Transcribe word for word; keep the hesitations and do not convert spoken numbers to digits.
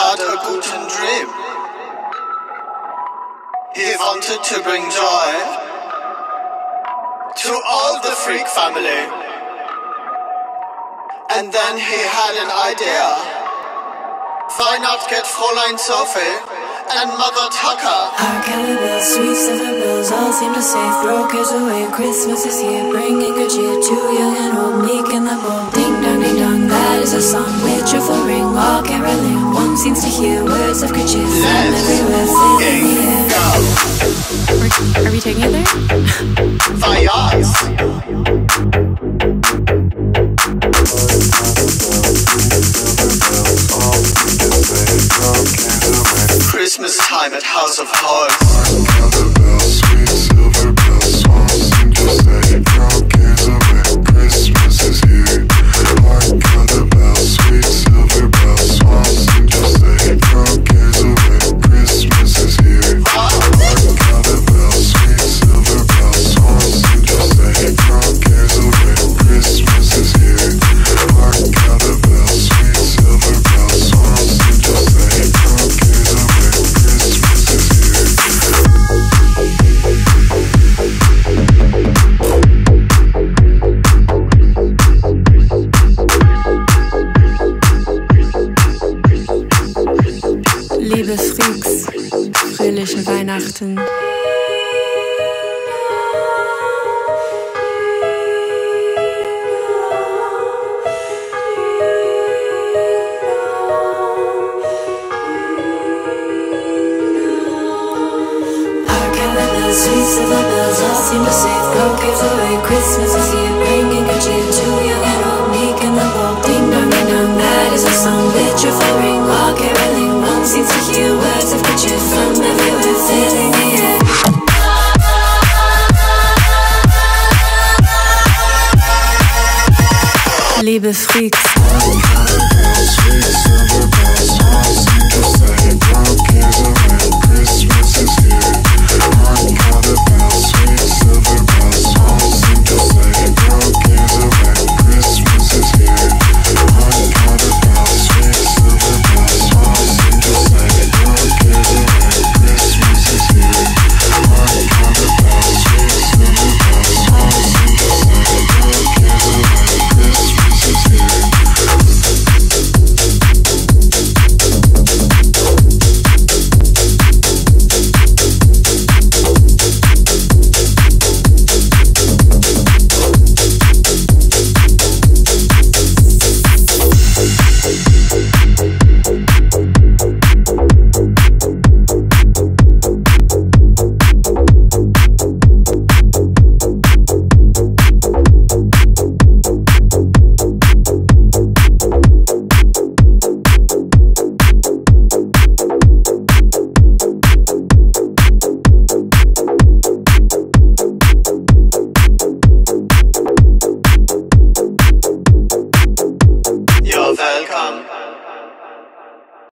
had a guten dream. He wanted to bring joy to all the freak family. And then he had an idea. Why not get Fräulein Sophie and Mother Tucker? Our cowbells, sweet silver bells, all seem to say throw cares away. Christmas is here, bringing good cheer to young and old, meek and the bold. Ding dong, ding dong, that is a song with cheerful ring, all caroling. One seems to hear words of good cheer from everywhere, filling the air. Go! Are, are we taking it there? Why, yes. Christmas time at House of Horrors. Hark the bells, sweet silver bells, swans seem to say, throw cares away, Christmas is here. Hark the bells, sweet silver bells, swans seem to say, throw cares away, Christmas is here. Hark the bells, sweet silver bells, swans seem to say, throw cares away, Christmas is here. Hark the bells, sweet silver bells, swans seem to say, throw cares away, Christmas is here. Liebe Freaks, fröhliche Weihnachten. Sweet silver bells all seem to say throw cares away, Christmas is here, bringing good cheer to young and old, meek and the bold. Ding dong, ding dong, that is a song with cheerful ring, all caroling. One seems to hear words of good cheer from everywhere, filling the air. Liebe Freaks. Sweet silver bells, all seem to say, throw cares away, Christmas is here. Hark the bells, sweet silver bells, all seem to say, throw cares away, Christmas is here. Hark the bells, sweet silver bells, all seem to say, throw cares away, Christmas is here. Hark the bells, sweet silver bells, all seem to say, throw cares away, Christmas is here. You're welcome.